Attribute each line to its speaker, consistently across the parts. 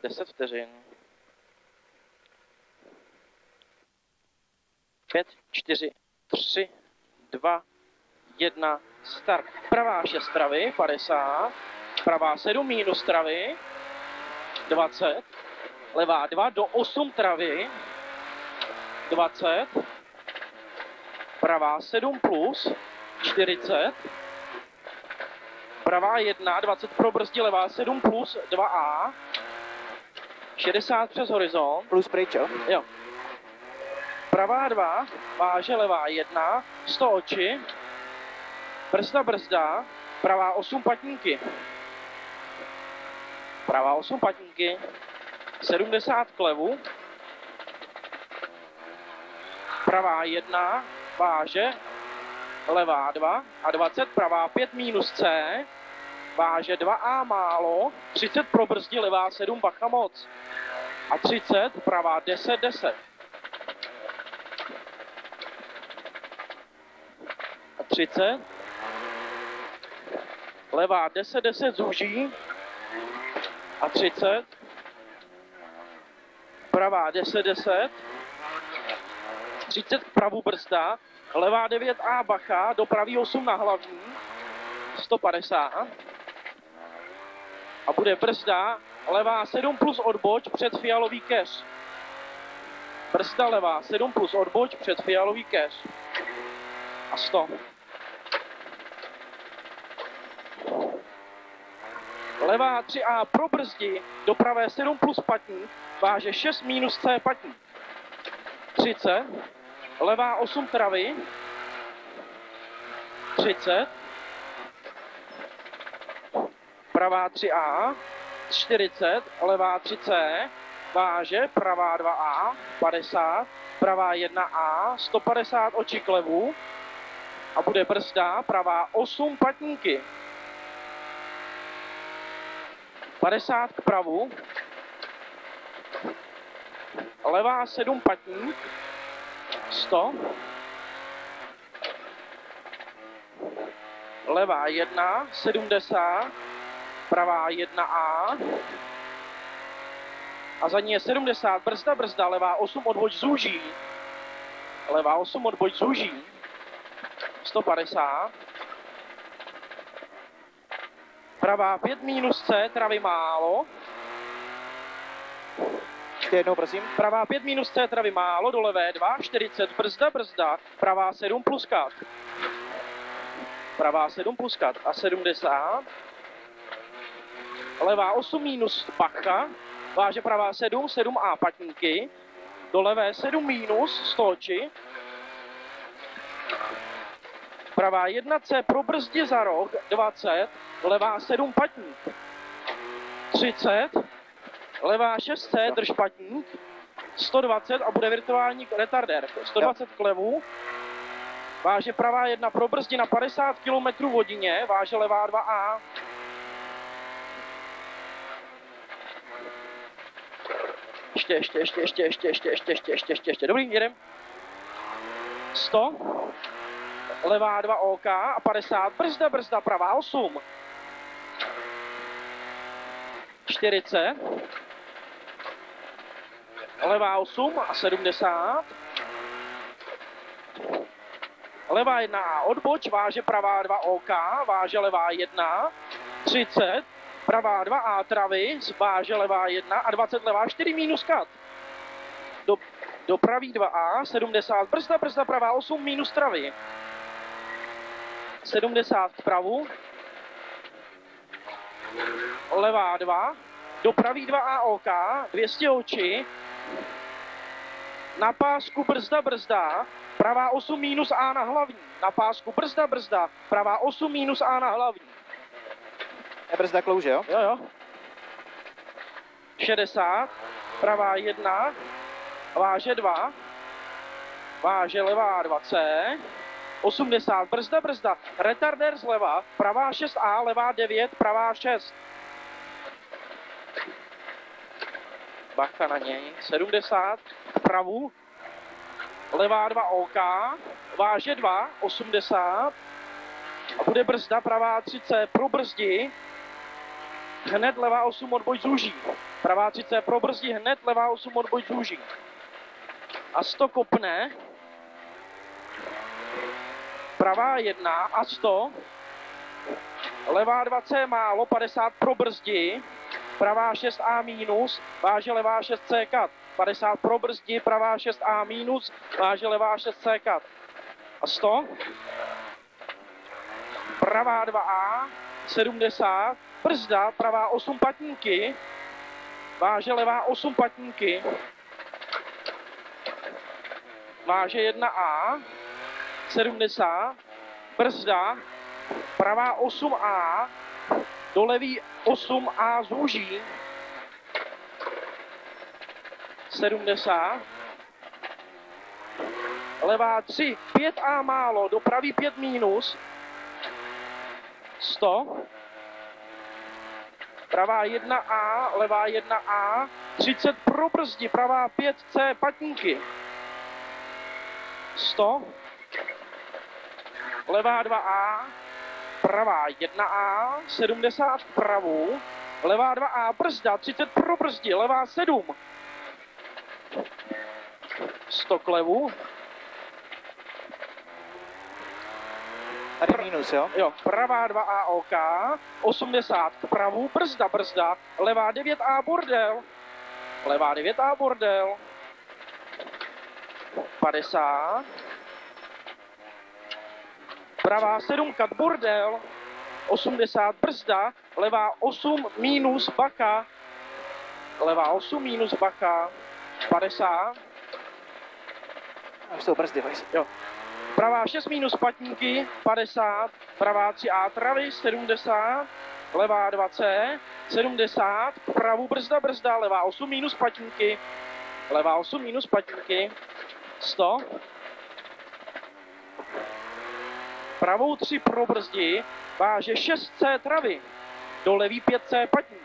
Speaker 1: 10 vteřin. 5, 4, 3, 2, 1, start. Pravá 6 travy, 50. Pravá 7 minus travy, 20. Levá 2 do 8 travy, 20. Pravá 7 plus, 40. Pravá 1, 20 pro brzdí, levá 7 plus, 2A. 60 přes horizont.
Speaker 2: Plus pryč, jo?
Speaker 1: Jo. Pravá 2, váže levá 1, 100 oči. Brzda, brzda. Pravá 8 patníky. Pravá 8 patníky. 70 klevu. Pravá 1, váže. Levá 2 a 20. Pravá 5 minus C. Váže 2A málo. 30 pro brzdí, levá 7, bacha moc. A 30, pravá 10, 10. A 30. Levá 10, 10 zúží. A 30. Pravá 10, 10. 30 pravou brzda. Levá 9A bacha, do pravý 8 na hlavní. 150. A bude brzda. Levá 7 plus odboč před fialový keř. Brzda levá 7 plus odboč před fialový keř. A 100. Levá 3A pro brzdi, do pravé 7 plus patník, váže 6 minus C patník. 30. Levá 8 travy. 30. Pravá 3A. 40, levá 3C, váže, pravá 2A, 50, pravá 1A, 150 oči klevu a bude brzda, pravá 8 patníky. 50 k pravu, levá 7 patník, 100, levá 1, 70, pravá 1A a za ní je 70, brzda, brzda, levá 8 odboč zúží, levá 8 odboč zúží, 150, pravá 5 minus C, travy málo,
Speaker 2: Ještě jednou, prosím.
Speaker 1: pravá 5 minus C, travy málo, do levé 2, 40, brzda, brzda, pravá 7 plus kat, pravá 7 plus kat a 70, levá 8 minus bacha, váže pravá 7, 7A patníky, do levé 7 minus 100 oči, pravá 1C pro brzdě za roh, 20, levá 7 patník, 30, levá 6C drž patník, 120 a bude virtuální retardér, 120 klevů, váže pravá 1 pro brzdě na 50 km hodině, váže levá 2A, ještě. Dobrý, jedem. 100. Levá 2 OK a 50. Brzda, brzda, pravá 8. 40. Levá 8 a 70. Levá 1A odboč, váže pravá 2 OK, váže levá 1. 30. Pravá 2A travy, váže levá 1 a 20 levá 4 minus kat. Do pravý 2A, 70, brzda, brzda, pravá 8 minus travy. 70 vpravu. Levá 2, do pravý 2A OK, 200 oči. Na pásku brzda, brzda, pravá 8 minus A na hlavní. Na pásku brzda, brzda, pravá 8 minus A na hlavní.
Speaker 2: Je brzda klouže, jo?
Speaker 1: Jo, jo. 60, pravá 1, váže 2, váže levá 2C, 80, brzda, brzda, retardér zleva, pravá 6A, levá 9, pravá 6. Bacha na něj, 70, pravu, levá 2 OK, váže 2, 80 a bude brzda, pravá 3C pro brzdi, hned levá 8 odboj zúží. pravá 30 probrzdí hned, levá 8 odboj zúží. A 100 kopne, pravá 1 a 100, levá 20 málo, 50 probrzdí, pravá 6A minus, váže levá 6C kat, 50 probrzdí, pravá 6A minus, váže levá 6C kat. A 100, pravá 2A, 70, brzda, pravá 8 patníky, váže levá 8 patníky, váže 1A, 70, brzda, pravá 8A, do levý 8A zúží, 70, levá 3, 5A málo, do pravý 5 minus, 100, pravá 1A, levá 1A, 30 pro brzdi, pravá 5C patníky, 100, levá 2A, pravá 1A, 70 vpravu, levá 2A, brzda, 30 pro brzdi, levá 7, 100 k levu,
Speaker 2: Tady minus, jo?
Speaker 1: jo, pravá 2A OK, 80 vpravu, brzda, brzda, levá 9A bordel, levá 9A bordel, 50, pravá 7 kat bordel, 80 brzda, levá 8 minus baka, levá 8 minus baka, 50,
Speaker 2: A už jsou brzdy, vajs.
Speaker 1: jo. Pravá 6 minus patníky, 50, pravá 3A travy, 70, levá 2C, 70, pravou brzda, brzda, levá 8 minus patníky, levá 8 minus patníky, 100, pravou 3 pro brzdi, váže 6C travy, do levý 5C patník.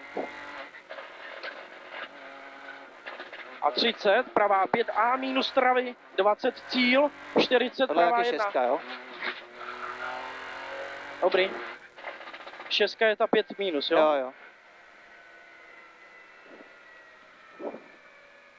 Speaker 1: A 30, pravá 5A minus travy, 20 cíl, 40
Speaker 2: Tohle
Speaker 1: pravá
Speaker 2: jak je
Speaker 1: 1.
Speaker 2: šestka, jo?
Speaker 1: Dobrý. 6 je ta 5 minus, jo?
Speaker 2: Jo, jo.